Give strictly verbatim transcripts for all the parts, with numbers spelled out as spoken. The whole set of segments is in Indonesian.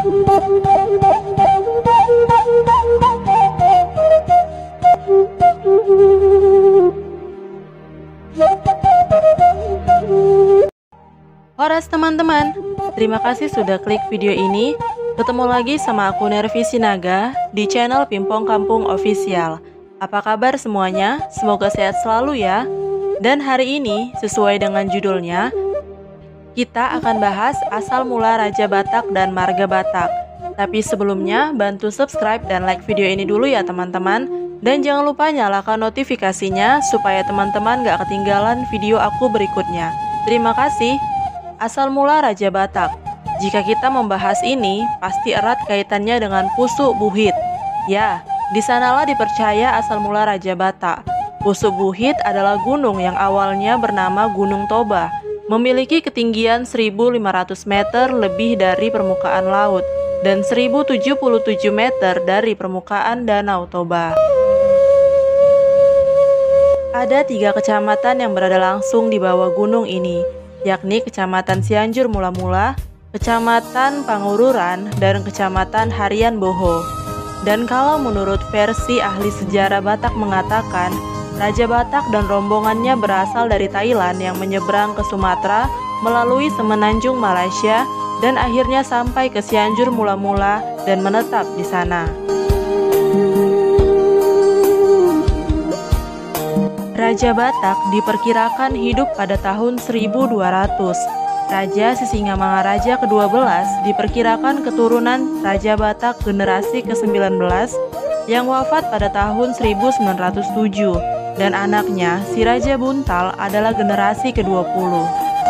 Horas teman-teman, terima kasih sudah klik video ini. Ketemu lagi sama aku Nervi Sinaga di channel Pimpong Kampung Official. Apa kabar semuanya? Semoga sehat selalu ya. Dan hari ini, sesuai dengan judulnya, kita akan bahas asal mula Raja Batak dan Marga Batak. Tapi sebelumnya, bantu subscribe dan like video ini dulu ya teman-teman. Dan jangan lupa nyalakan notifikasinya supaya teman-teman gak ketinggalan video aku berikutnya. Terima kasih. Asal mula Raja Batak. Jika kita membahas ini, pasti erat kaitannya dengan Pusuk Buhit. Ya, di sanalah dipercaya asal mula Raja Batak. Pusuk Buhit adalah gunung yang awalnya bernama Gunung Toba, memiliki ketinggian seribu lima ratus meter lebih dari permukaan laut dan seribu tujuh puluh tujuh meter dari permukaan Danau Toba. Ada tiga kecamatan yang berada langsung di bawah gunung ini, yakni Kecamatan Cianjur Mula-Mula, Kecamatan Pangururan, dan Kecamatan Harian Boho. Dan kalau menurut versi ahli sejarah Batak mengatakan, Raja Batak dan rombongannya berasal dari Thailand yang menyeberang ke Sumatera melalui Semenanjung Malaysia dan akhirnya sampai ke Cianjur Mula-Mula dan menetap di sana. Raja Batak diperkirakan hidup pada tahun seribu dua ratus. Raja Sisingamangaraja kedua belas diperkirakan keturunan Raja Batak generasi ke sembilan belas yang wafat pada tahun seribu sembilan ratus tujuh, dan anaknya si Raja Buntal adalah generasi ke dua puluh.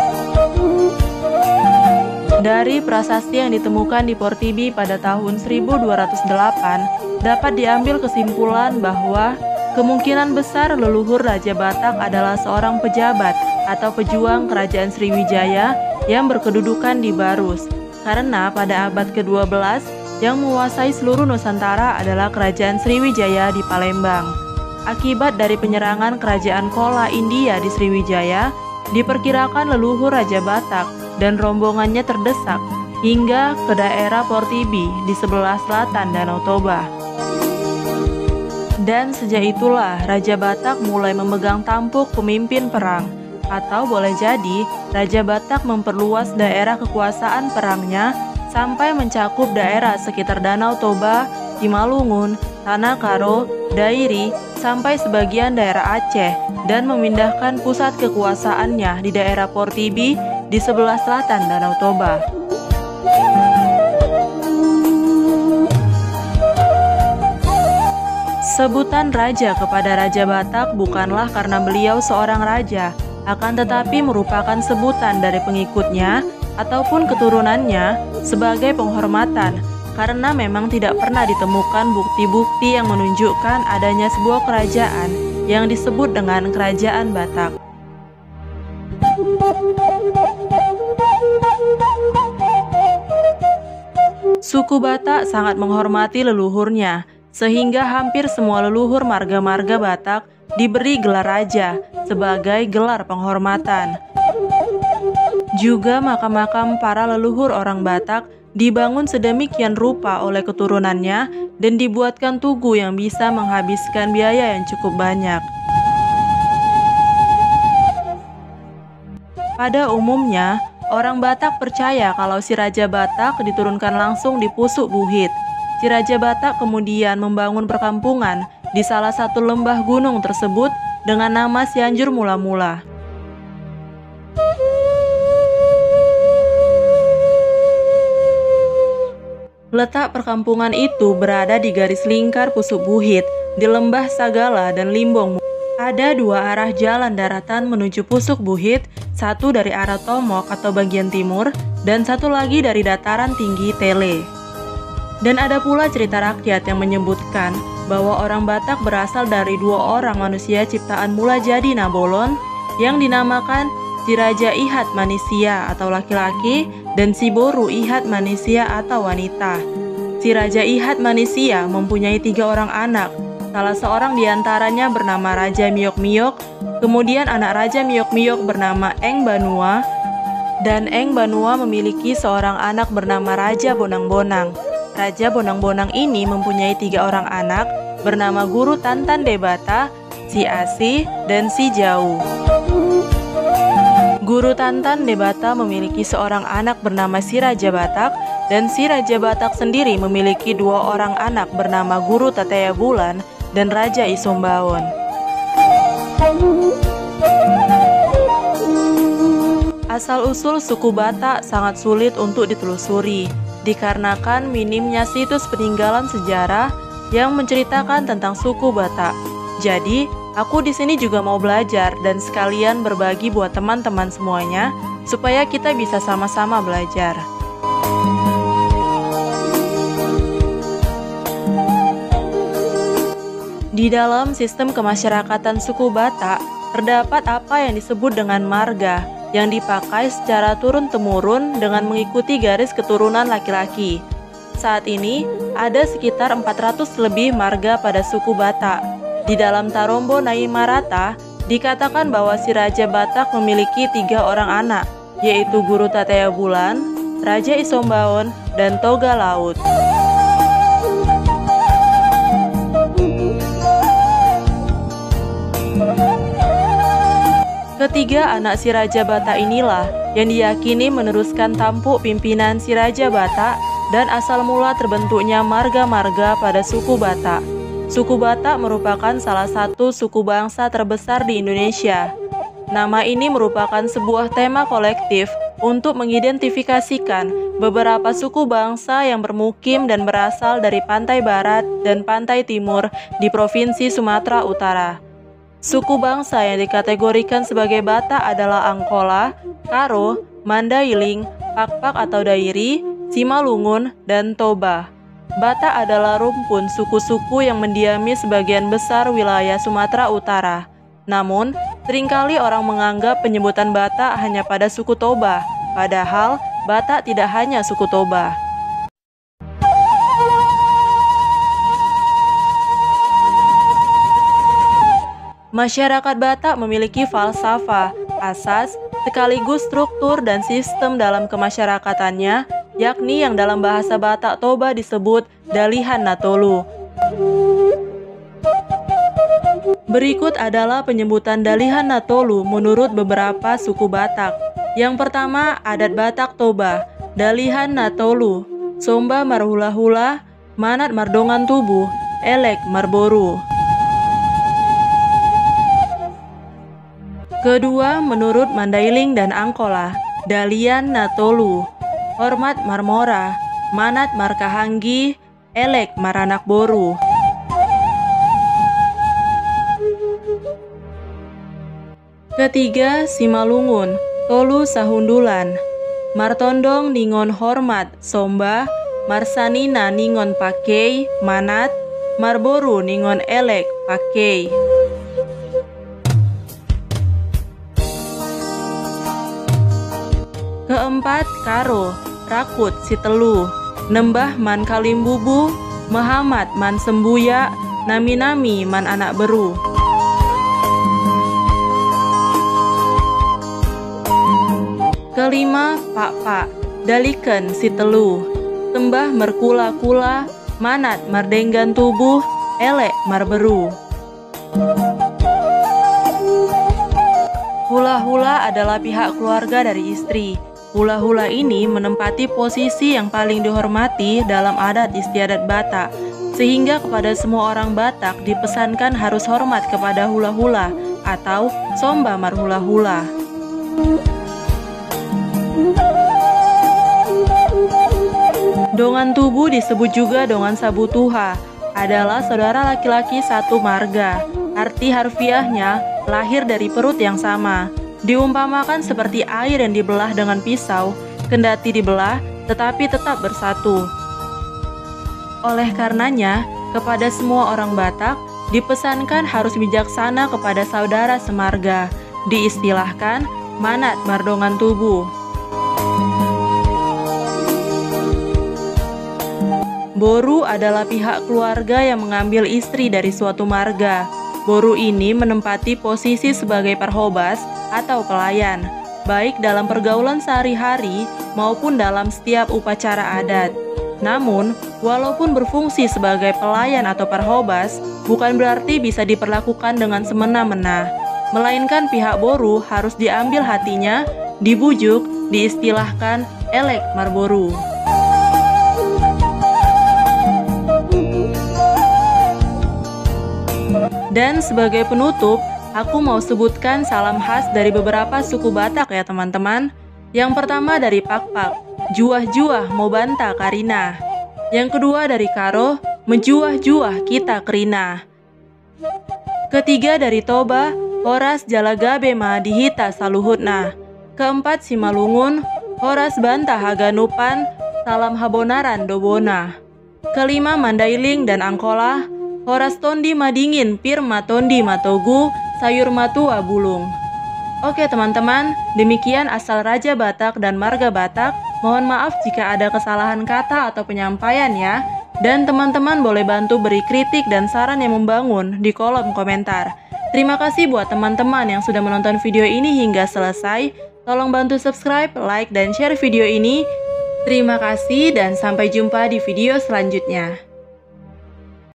Dari prasasti yang ditemukan di Portibi pada tahun seribu dua ratus delapan, dapat diambil kesimpulan bahwa kemungkinan besar leluhur Raja Batak adalah seorang pejabat atau pejuang kerajaan Sriwijaya yang berkedudukan di Barus, karena pada abad ke dua belas yang menguasai seluruh Nusantara adalah kerajaan Sriwijaya di Palembang. Akibat dari penyerangan kerajaan Chola India di Sriwijaya, diperkirakan leluhur Raja Batak dan rombongannya terdesak hingga ke daerah Portibi di sebelah selatan Danau Toba. Dan sejak itulah Raja Batak mulai memegang tampuk pemimpin perang. Atau boleh jadi Raja Batak memperluas daerah kekuasaan perangnya sampai mencakup daerah sekitar Danau Toba, Simalungun, Tanah Karo, Dairi, sampai sebagian daerah Aceh, dan memindahkan pusat kekuasaannya di daerah Portibi di sebelah selatan Danau Toba. Sebutan raja kepada Raja Batak bukanlah karena beliau seorang raja, akan tetapi merupakan sebutan dari pengikutnya ataupun keturunannya sebagai penghormatan, karena memang tidak pernah ditemukan bukti-bukti yang menunjukkan adanya sebuah kerajaan yang disebut dengan Kerajaan Batak. Suku Batak sangat menghormati leluhurnya, sehingga hampir semua leluhur marga-marga Batak diberi gelar raja sebagai gelar penghormatan. Juga makam-makam para leluhur orang Batak dibangun sedemikian rupa oleh keturunannya dan dibuatkan tugu yang bisa menghabiskan biaya yang cukup banyak. Pada umumnya, orang Batak percaya kalau si Raja Batak diturunkan langsung di Pusuk Buhit. Si Raja Batak kemudian membangun perkampungan di salah satu lembah gunung tersebut dengan nama Cianjur Mula-Mula. Letak perkampungan itu berada di garis lingkar Pusuk Buhit, di Lembah Sagala dan Limbong. Ada dua arah jalan daratan menuju Pusuk Buhit, satu dari arah Tomok atau bagian timur, dan satu lagi dari dataran tinggi Tele. Dan ada pula cerita rakyat yang menyebutkan bahwa orang Batak berasal dari dua orang manusia ciptaan mula jadi Nabolon yang dinamakan si Raja Ihat Manisia atau laki-laki dan si Boru Ihat Manisia atau wanita. Si Raja Ihat Manisia mempunyai tiga orang anak. Salah seorang diantaranya bernama Raja Miok Miok, kemudian anak Raja Miok Miok bernama Eng Banua, Dan Eng Banua memiliki seorang anak bernama Raja Bonang-Bonang. Raja Bonang-Bonang ini mempunyai tiga orang anak bernama Guru Tantan Debata, Si Asi, dan Si Jau. Guru Tantan Debata memiliki seorang anak bernama Si Raja Batak, dan Si Raja Batak sendiri memiliki dua orang anak bernama Guru Tatea Bulan dan Raja Isombaon. Asal-usul suku Batak sangat sulit untuk ditelusuri, dikarenakan minimnya situs peninggalan sejarah yang menceritakan tentang suku Batak. Jadi, aku di sini juga mau belajar dan sekalian berbagi buat teman-teman semuanya, supaya kita bisa sama-sama belajar. Di dalam sistem kemasyarakatan suku Batak, terdapat apa yang disebut dengan marga, yang dipakai secara turun-temurun dengan mengikuti garis keturunan laki-laki. Saat ini, ada sekitar empat ratus lebih marga pada suku Batak. Di dalam Tarombo Nai Marata, dikatakan bahwa si Raja Batak memiliki tiga orang anak, yaitu Guru Tatea Bulan, Raja Isombaon, dan Toga Laut. Ketiga anak si Raja Batak inilah yang diyakini meneruskan tampuk pimpinan si Raja Batak dan asal mula terbentuknya marga-marga pada suku Batak. Suku Batak merupakan salah satu suku bangsa terbesar di Indonesia. Nama ini merupakan sebuah tema kolektif untuk mengidentifikasikan beberapa suku bangsa yang bermukim dan berasal dari pantai barat dan pantai timur di Provinsi Sumatera Utara. Suku bangsa yang dikategorikan sebagai Batak adalah Angkola, Karo, Mandailing, Pakpak atau Dairi, Simalungun, dan Toba. Batak adalah rumpun suku-suku yang mendiami sebagian besar wilayah Sumatera Utara. Namun, seringkali orang menganggap penyebutan Batak hanya pada suku Toba, padahal Batak tidak hanya suku Toba. Masyarakat Batak memiliki falsafah, asas, sekaligus struktur dan sistem dalam kemasyarakatannya, yakni yang dalam bahasa Batak Toba disebut Dalihan Natolu. Berikut adalah penyebutan Dalihan Natolu menurut beberapa suku Batak. Yang pertama, adat Batak Toba, Dalihan Natolu, Somba Marhula-hula, Manat Mardongan Tubuh, Elek Marboru. Kedua, menurut Mandailing dan Angkola, Dalian Natolu, Hormat Marmora, Manat Markahanggi, Elek Maranak Boru. Ketiga, Simalungun, Tolu Sahundulan, Martondong Ningon Hormat, Somba, Marsanina Ningon Pakei, Manat, Marboru Ningon Elek, Pakei. Keempat, Karo, Rakut Sitelu, Nembah Man Kalimbubu, Muhammad Man Sembuya, Nami-nami Man Anak Beru. Kelima, Pak-pak, Daliken Sitelu, Tembah Merkula-kula, Manat Mardenggan Tubuh, Elek Marberu. Hula-hula adalah pihak keluarga dari istri. Hula-hula ini menempati posisi yang paling dihormati dalam adat istiadat Batak, sehingga kepada semua orang Batak dipesankan harus hormat kepada hula-hula atau Somba Marhula-hula. Dongan Tubuh disebut juga Dongan Sabutuha, adalah saudara laki-laki satu marga. Arti harfiahnya lahir dari perut yang sama. Diumpamakan seperti air yang dibelah dengan pisau, kendati dibelah tetapi tetap bersatu. Oleh karenanya, kepada semua orang Batak dipesankan harus bijaksana kepada saudara semarga, diistilahkan Manat Mardongan Tubuh. Boru adalah pihak keluarga yang mengambil istri dari suatu marga. Boru ini menempati posisi sebagai perhobas atau pelayan. baik dalam pergaulan sehari-hari maupun dalam setiap upacara adat. Namun, walaupun berfungsi sebagai pelayan atau perhobas, bukan berarti bisa diperlakukan dengan semena-mena, melainkan pihak boru harus diambil hatinya, dibujuk, diistilahkan elek marboru. Dan sebagai penutup, aku mau sebutkan salam khas dari beberapa suku Batak ya teman-teman. Yang pertama dari Pakpak, juah-juah mau banta Karina. Yang kedua dari Karo, menjuah-juah kita Kerina. Ketiga dari Toba, horas jalagabe ma dihita saluhutna. Keempat Simalungun, horas banta haganupan, salam habonaran dobona. Kelima Mandailing dan Angkola, horas tondi madingin pir matondi matogu sayur matua bulung. Oke teman-teman, demikian asal Raja Batak dan Marga Batak. Mohon maaf jika ada kesalahan kata atau penyampaian ya. Dan teman-teman boleh bantu beri kritik dan saran yang membangun di kolom komentar. Terima kasih buat teman-teman yang sudah menonton video ini hingga selesai. Tolong bantu subscribe, like, dan share video ini. Terima kasih dan sampai jumpa di video selanjutnya.